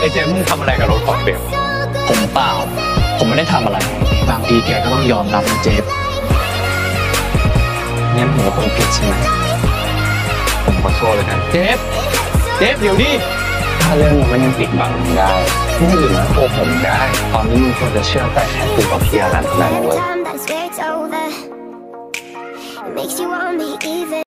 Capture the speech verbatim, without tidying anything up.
ไอ้เจมมึงทำอะไรกับรถของเบลผมเปล่าผมไม่ได้ทำอะไรบางทีแกก็ต้องยอมรับนะเจฟงั้นผมเป็นคนผิดใช่ไหมผมขอโทษเลยนะเจฟเจฟเดี๋ยวดิถ้าเรื่องมันยังปิดบังได้ไม่หรือนะโกผมได้ตอนนี้มึงควรจะเชื่อแต่แค่ตัวกับพี่อารันเท่านั้นเลย